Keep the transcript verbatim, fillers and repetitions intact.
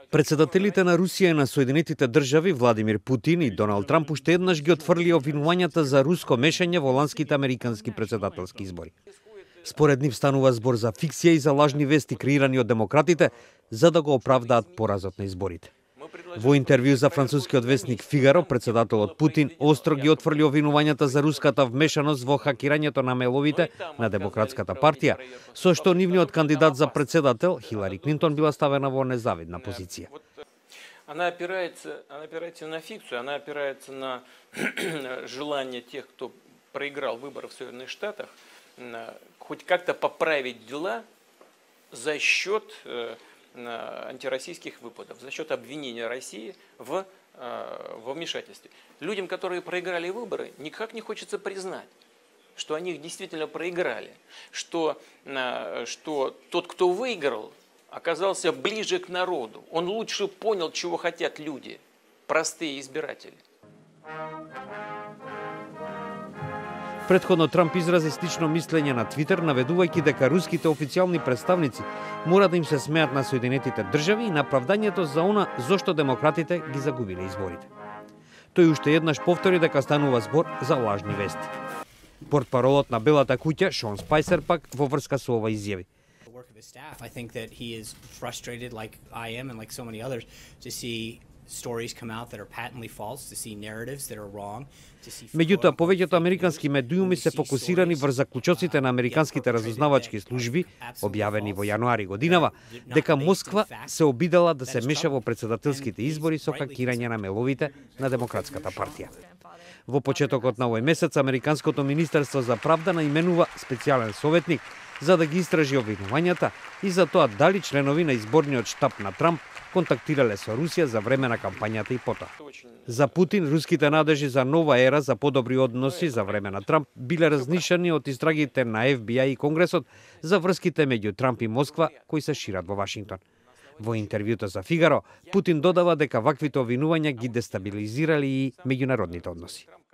Председателите на Русија и на Соединетите држави Владимир Путин и Доналд Трамп уште еднаш ги отфрлија обвинувањата за руско мешање во ланските американски председателски избори. Според нив станува збор за фикција и за лажни вести креирани од демократите за да го оправдаат поразот на изборите. Во интервју за францускиот весник Фигаро, председателот Путин остро ги отфрли обвинувањата за руската вмешаност во хакирањето на мејловите на Демократската партија, со што нивниот кандидат за председател Хилари Клинтон била ставена во незавидна позиција. Она опирается, она опирается на фикцию, она опирается на желание тех, кто проиграл выборы в Соединенных Штатах, хоть как-то поправить дела за счет антироссийских выпадов, за счет обвинения России в, во вмешательстве. Людям, которые проиграли выборы, никак не хочется признать, что они их действительно проиграли, что, что тот, кто выиграл, оказался ближе к народу. Он лучше понял, чего хотят люди, простые избиратели. Претходно Трамп изрази слично мислење на Твитер, наведувајќи дека руските официјални представници мора да им се смеат на Соединетите држави и на правдањето за она зошто демократите ги загубиле изборите. Тој уште еднаш повтори дека станува збор за лажни вести. Портпаролот на Белата куќа Шон Спајсер пак во врска со ова изјави. Stories come out that are patently false, to see narratives that are wrong, to see Меѓутоа, повеќето американски медиуми се фокусирани врз заклучоците на американските разузнавачки служби, објавени во јануари годинава, дека Москва се обидела да се меша во председателските избори со хакирање на мејловите на Демократската партија. Во почетокот на овој месец, Американското министерство за правда наименува специјален советник за да ги истражи обвинувањата и за тоа дали членови на изборниот штаб на Трамп контактирале со Русија за време на кампањата и потоа. За Путин, руските надежи за нова ера за подобри односи за време на Трамп биле разнишани од истрагите на Еф Би Ај и Конгресот за врските меѓу Трамп и Москва кои се шират во Вашингтон. Во интервјуто за Фигаро, Путин додава дека ваквите обвинувања ги дестабилизирали и меѓународните односи.